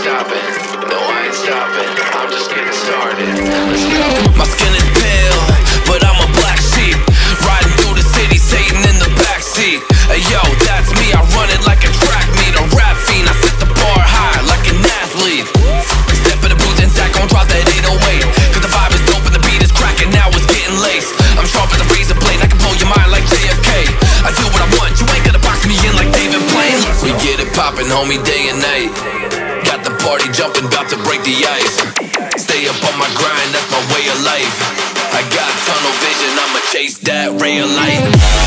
stopping. No, I ain't stopping. I'm just getting started. Let's go. My skin is pale, but I'm a black sheep. Riding through the city, Satan in the backseat. Hey yo, that's me, I run it like a track meet. A rap fiend, I set the bar high like an athlete. Step in the booth and Zack on drop that 808. Cause the vibe is dope and the beat is cracking, now it's getting laced. I'm sharp as a razor blade, I can blow your mind like JFK. I do what I want, you ain't gonna box me in like David Blaine. We get it poppin', homie, day and night. Got the party jumping, about to break the ice. Stay up on my grind, that's my way of life. I got tunnel vision, I'ma chase that ray of light.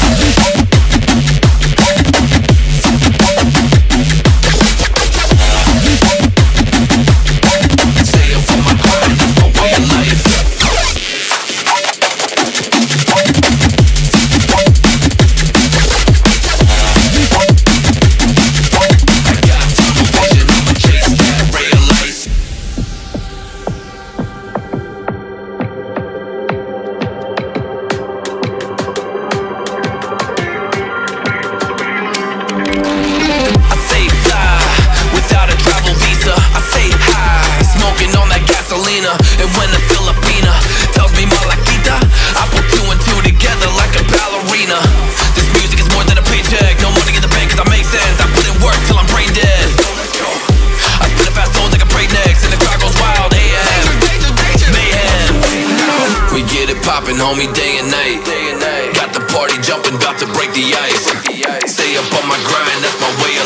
And when a Filipina tells me Malakita, I put two and two together like a ballerina. This music is more than a paycheck, no money in the bank cause I make sense. I put in work till I'm brain dead. I spit a fast soul like a breaknecks and the crowd goes wild. Mayhem. We get it poppin', homie, day and night. Got the party jumping, about to break the ice. Stay up on my grind, that's my way